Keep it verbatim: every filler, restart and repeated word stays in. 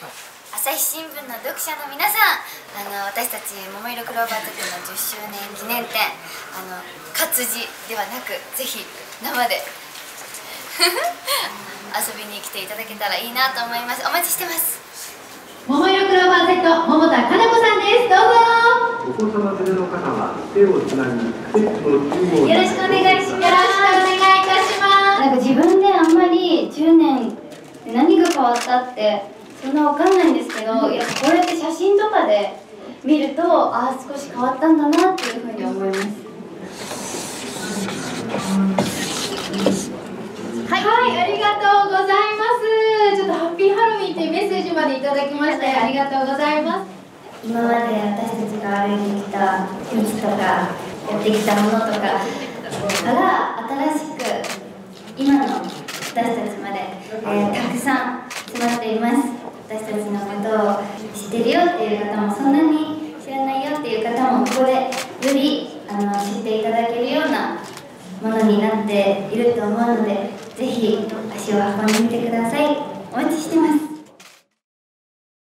朝日新聞の読者の皆さん、あの私たち桃色クローバー族のじゅっしゅうねん記念展、あの活字ではなくぜひ生で遊びに来ていただけたらいいなと思います。お待ちしてます。 桃色クローバー Z 桃田かな子さんです。どうぞ。 お子様連れの方は手をつなぎ、季節の中央によろしくお願いします。 よろしくお願いいたします。 なんか自分であんまりじゅうねんで何が変わったってそんなわかんないんですけど、やっぱこうやって写真とかで見ると、ああ少し変わったんだなっていうふうに思います。 はい、はい、ありがとうございます。ちょっとハッピーハロウィンというメッセージまでいただきましてありがとうございます。 今まで私たちが歩いてきた道とかやってきたものとかが新しく今の私たちまで、えー、たくさん詰まっています。私たちのことを知ってるよっていう方も、そんなに知らないよっていう方も、ここでよりあの知っていただけるようなものになっていると思うので、ぜひ足を運んでみてください。お待ちしてます。